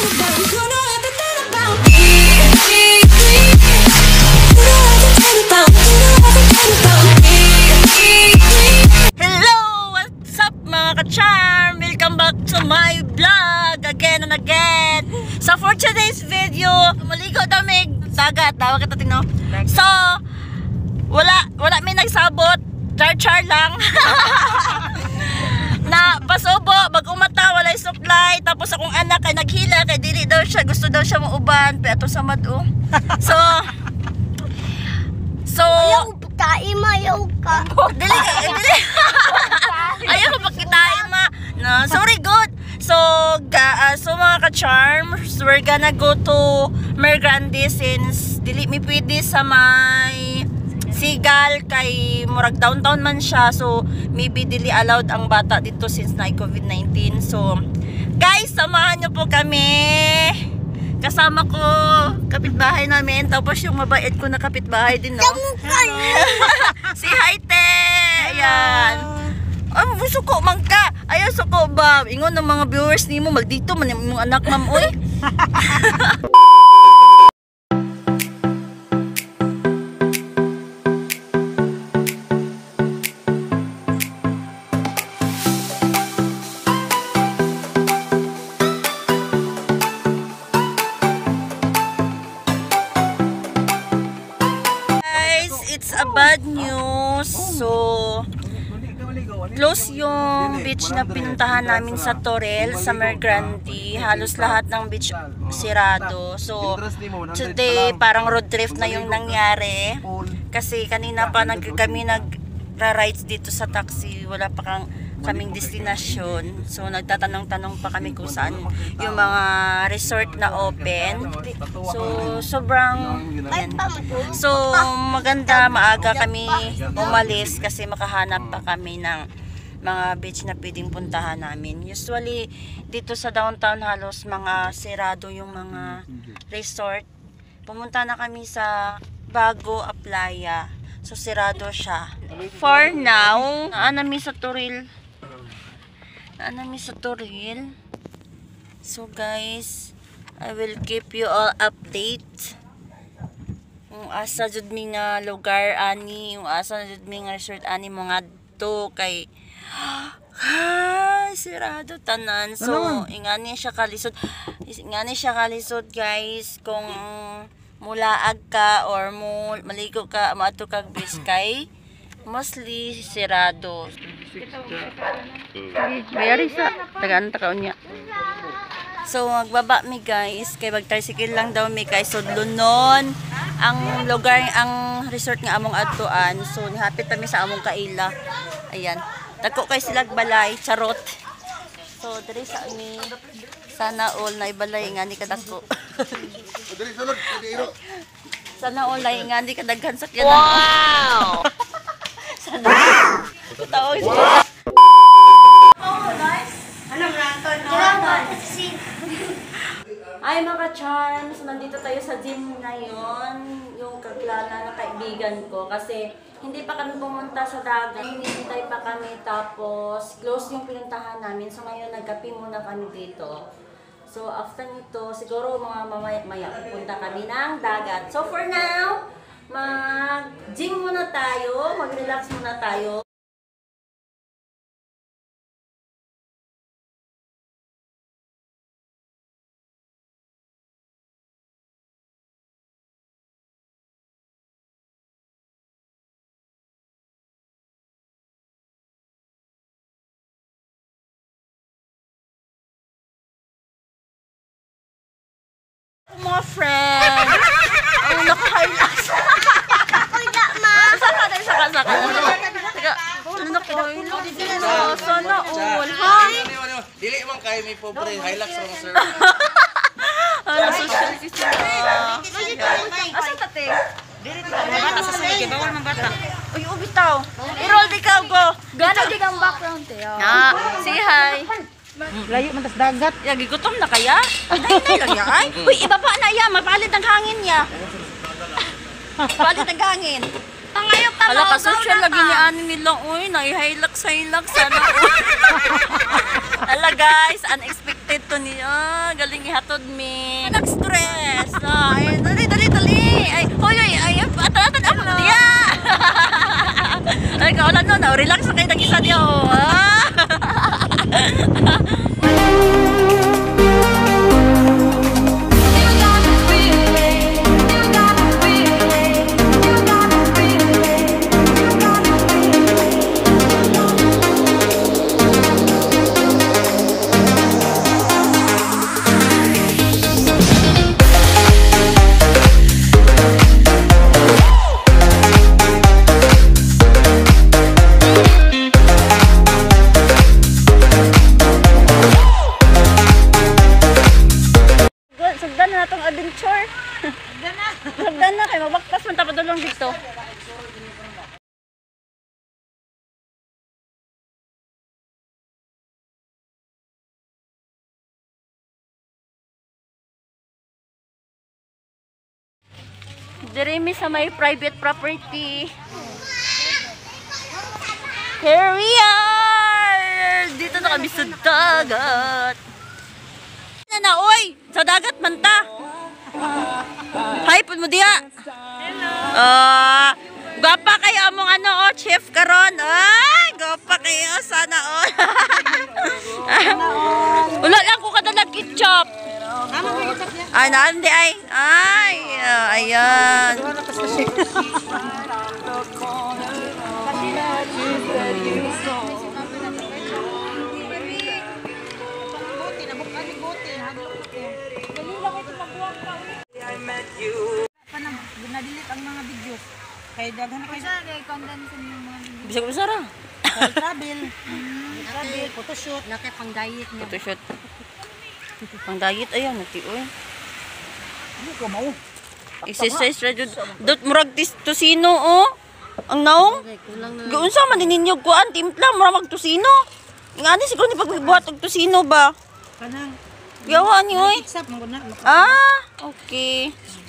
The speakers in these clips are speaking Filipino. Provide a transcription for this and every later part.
What's up mga ka-charm? Welcome back to my vlog again and again. So for today's video, maligo kami dagat, tawag kita tingno. So wala may nagsabot, char lang. Na pasubo, bag-umata, walay supply. Tapos akong anak ay naghila kay dili daw siya, gusto daw siya mauban, pero ato sa mad-o. So ayaw kain ma, ayaw ka. Dili. Ayaw pakitain ma. No, sorry good. So mga ka-charms, we're gonna go to Mer Grande since dili mi pwede sa may Sigal kay murag downtown man siya, so maybe dili allowed ang bata dito since na COVID-19. So guys, samahan niyo po kami. Kasama ko kapitbahay namin, tapos yung mabait ko na kapitbahay din, no? Si Haite. Ayan. Suko man ka. Ayaw suko ba? Ingon ng mga viewers nimo maldito man yung anak ma'am oy. It's a bad news. So close yung beach na pinuntahan namin sa Torrel, sa Mer Grande. Halos lahat ng beach sirado. So today parang road trip na yung nangyari. Kasi kanina pa kami nagra-rides dito sa taxi. Wala pa kaming destinasyon. So nagtatanong-tanong pa kami kung saan yung mga resort na open. So sobrang so maganda, maaga kami umalis kasi makahanap pa kami ng mga beach na pwedeng puntahan namin. Usually dito sa downtown halos mga sirado yung mga resort. Pumunta na kami sa Bago Aplaya. So sirado siya. For now, naanami sa Torrel. So guys, I will keep you all update. Yung asa jud mi nga lugar ani, yung asa jud mi nga resort ani mga to kay sirado tanan. So ingani siya kalisod. Guys, kung mulaag ka or maligo ka, maato kag beach kay mostly sirado. Bayari sa tagaan takaon niya. So magbaba mi guys, kay mag-tricycle lang daw mi kay sudlunon ang lugar, ang resort nga among adtuan. So nihapit kami sa among kaila. Ayan. Dako kay silag balay, charot. So diri sa mi sana all na ibalay nga ni kadako. Sana all na nga ni kadaghan sakyan. Wow. Tawag siya. Ay mga charms, nandito tayo sa gym ngayon. Yung kaglala na kaibigan ko kasi hindi pa kami pumunta sa dagat. Hinihintay pa kami tapos close yung pinuntahan namin. So ngayon nagkape muna kami dito. So after nito siguro mga mamaya pupunta kami ng dagat. So for now, mag-gym muna tayo, mag-relax muna tayo. Mga friend, ang naka-highlights. Kuya ma. Saka. Teka, sana all, ha? Dili man kayo may pobre, Hilux lang sir. Social sila. Asan tate? Mabata sa sige, bawal mabata. Uy, ubitaw. I-roll di ka, go. Gano'n din ang background tayo. Say hi. Layo man tas dagat. Ya, gigutom na kaya? Nay lang ya, ay. Uy, ibaba na ya, mapalit ang hangin ya. Palit ang hangin. Ala ka social lagi ni ani nila uy, na-hilux sana. Ala guys, unexpected to niya. Galing ihatod mi. Nag-stress. Ay, dali. Ay, hoy, atan ako diya. Ay, kaulan no, relax kay tagisa diya. Sugdan na natong adventure. Sugdan na kay mabaktas man ta padulong dito. Dire mi sa may private property. Here we are! Dito na kami sa dagat. Na oy, sa dagat man ta. Hi pud mo diya. Hello. Gapa kayo among ano chef karon. Ay, gapa kayo sana all. Wala lang ko kadalag ketchup. Ay, naandi ay. Ay, ayan. Nadilit ang mga video. Kaya daghan na kayo. Bisa ko sara. Travel. Travel, photoshoot. Laki pang diet niya. Photoshoot. Pang diet ayan nati oy. Ano ka mo? Exercise ra jud. Dot murag tusino oh. Ang naong. Gaunsa man ninyog kuan timpla mura mag tusino. Ngani siguro ni pagbuhat og tusino ba? Kanang Gawa ni oy. WhatsApp mo na. Ah, okay.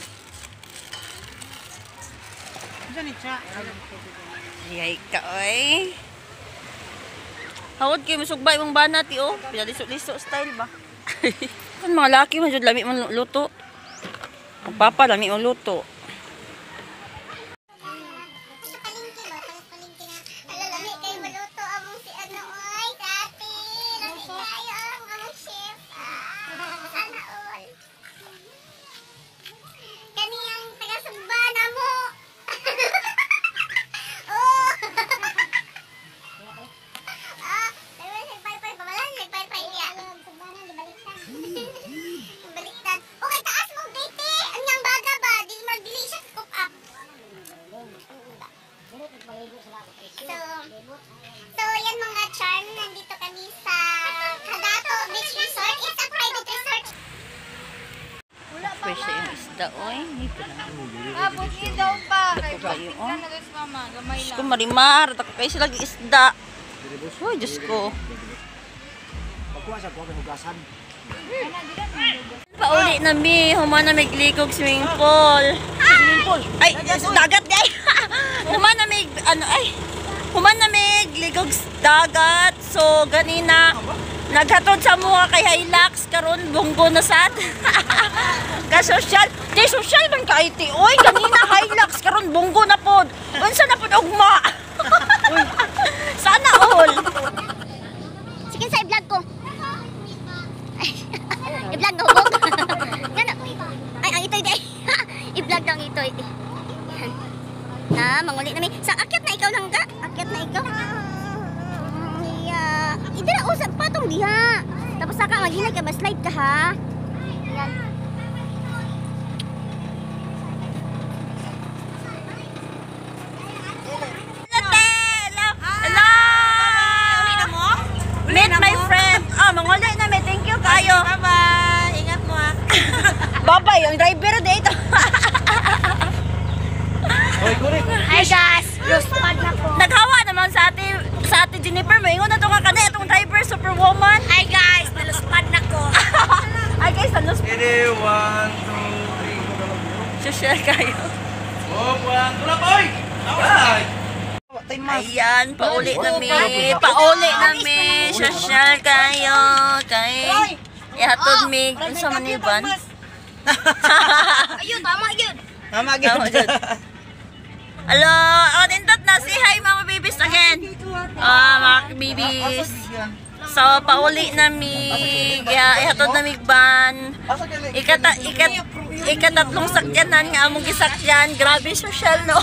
Diyan siya. Yay ka oy. Hawod kay musugba imong banat oh. Pinaliso-liso style ba? Kan mga laki man jud lami man luto. Ang papa lami man luto. So, yan mga charm, nandito kami sa Cagato Beach Resort. It's a private resort. Fresh yung isda oy. Dito lang. Buti daw pa. Dako kayo oh. Mama, gamay Diyos ko marimar. Dako kayo sila isda. Uy, Diyos ko. Pauli na mi. Humana may gligog swimming pool. Ay, dagat guys. Humana may ano ay. Humana may gligog dagat. So ganina naghatod sa mga kay Hilux karon bunggo na sad. Ka social. Di social man ka IT. Oy, ganina Hilux karon bunggo na pod. Unsa na pod ugma? Sana all. Sige sa i-vlog ko. I-vlog ko. Ay, ang itoy day. I-vlog lang itoy. Manguli na mi. Sa akyat na ikaw lang ka. Akyat na ikaw. Yeah. Idira usap pa tong diha. Tapos saka maghinay ka, slide ka ha. Yan. Hello! Meet my friend. Manguli na mi. Thank you kayo. Bye-bye. Ingat mo ha. Bye-bye. Yung driver dito. Hi guys, lost pad na ko. Naghawa naman sa ate Jennifer. Maingon na ito ka kanina. Itong driver, superwoman. Hi guys, naluspad na ko. Ay guys, ano? Ready, 1, 2, 3. Share kayo. Oh, 1, 2 na boy! Ayan, pauli nami. Pauli nami. Social kayo. Kay ihatod mig sa maniban. Ayun, tama yun. Tama gyud. Hello, nindot na si hi mga babies again. Mga babies. So pauli nami. Ihatod na mig ban. Ikatatlong sakyanan nga among gisakyan. Grabe social no.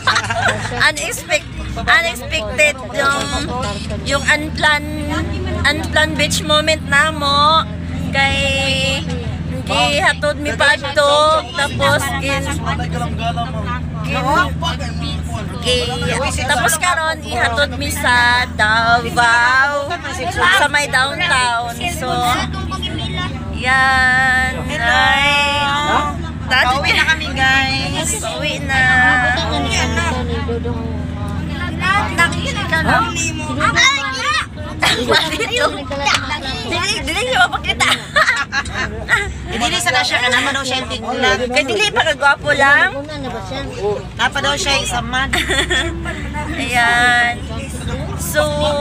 Unexpected yung unplanned beach moment namo kay hindi hatod mi padto tapos tapos karon ihatod mi sa Davao sa may downtown. So yan pauwi na kami guys. Pauwi na. Dili siya mapakita. Dili sana siya ka naman daw siya yung tinggulan. Kaya dili pa kagwapo lang. Napa daw siya isang man. Ayan. So,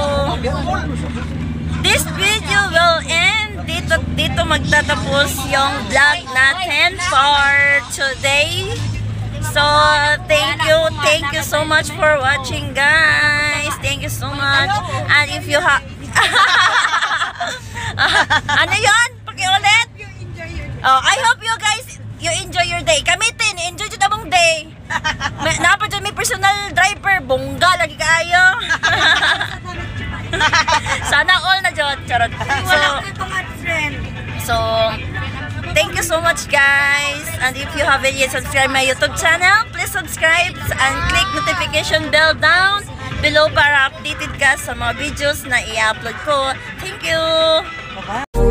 this video will end. Dito magtatapos yung vlog natin for today. So, thank you so much for watching, guys. Thank you so much. And if you ano yun? Pakiulit? Oh, I hope you guys, you enjoy your day. Kami tin, enjoy dyan among day. Napa dyan may personal driver. Bongga, lagi kayo. Sana all na dyan. Charot. So, thank you so much guys, and if you haven't yet subscribed my YouTube channel, please subscribe and click notification bell down below para updated ka sa mga videos na i-upload ko. Thank you! Bye-bye.